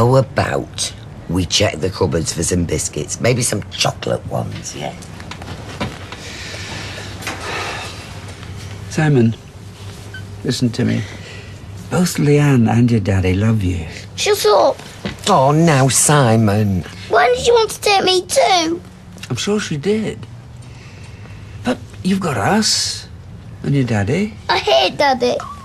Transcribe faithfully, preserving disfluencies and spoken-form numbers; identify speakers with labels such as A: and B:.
A: How about we check the cupboards for some biscuits? Maybe some chocolate ones, yeah?
B: Simon, listen to me. Both Leanne and your daddy love you.
C: Shut up.
A: Oh, now, Simon.
C: Why did you want to take me too?
B: I'm sure she did. But you've got us and your daddy.
C: I hate Daddy.